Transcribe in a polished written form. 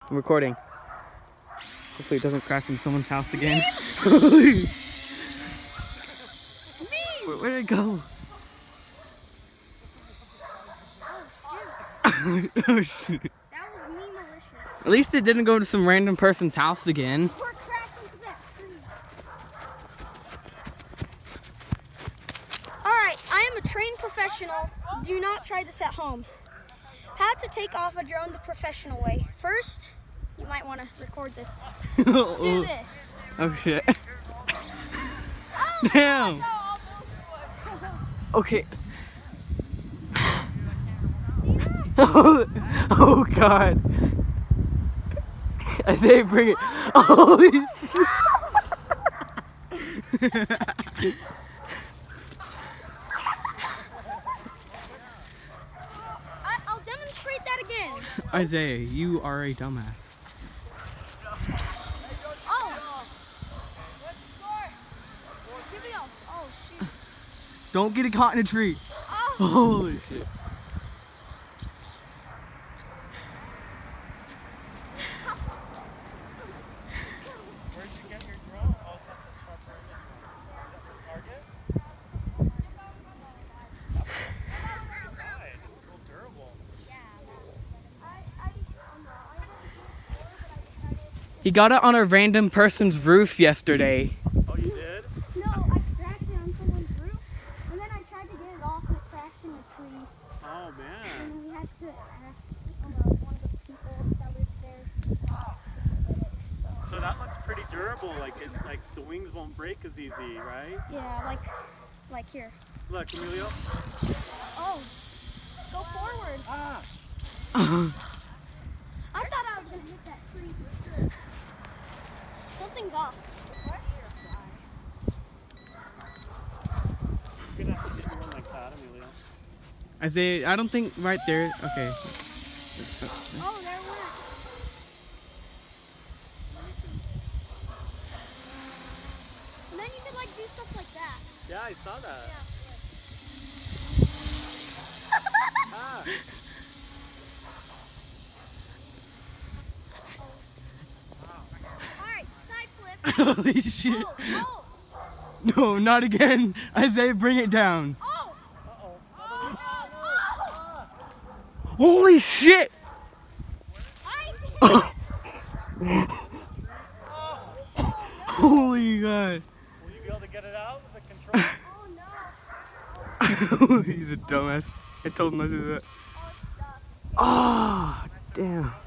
I'm recording. Hopefully it doesn't crash in someone's house again. Where'd it go? Oh shoot. That was me malicious. At least it didn't go to some random person's house again. We're crashing into that tree. Alright, I am a trained professional. Do not try this at home. How to take off a drone the professional way. First, you might want to record this. Do this. Oh shit. Oh, Damn. Okay. Oh god. I say bring it. Holy shit. I'll demonstrate that again. Isaiah, you are a dumbass. Oh. Here we go. Oh, shoot. Don't get it caught in a tree. Oh. Holy shit. Where'd you get your drone? Oh, it's at the shop right now. Is that from Target? Right, it's real durable. He got it on a random person's roof yesterday. Oh, you did? No, I crashed it on someone's roof, and then I tried to get it off and it crashed in a tree. Oh, man. And we had to ask one of the people that lived there to get it. So that looks pretty durable. Like the wings won't break as easy, right? Yeah, like here. Look, Emilio. Oh, go forward. Ah! I thought I was gonna hit that tree for sure. Something's off. You're gonna have to get you one like that, Emilio. Isaiah, I don't think right there. Okay. Oh, there it went. And then you can like do stuff like that. Yeah, I saw that. Ah! Alright, side flip. Holy shit. Oh, No, not again. Isaiah, bring it down. oh, Uh-oh. oh. Holy shit. Holy god. Will you be able to get it out with the control? Oh no. He's a dumbass. I told him not to do that. Oh, it's stuck. Oh, damn.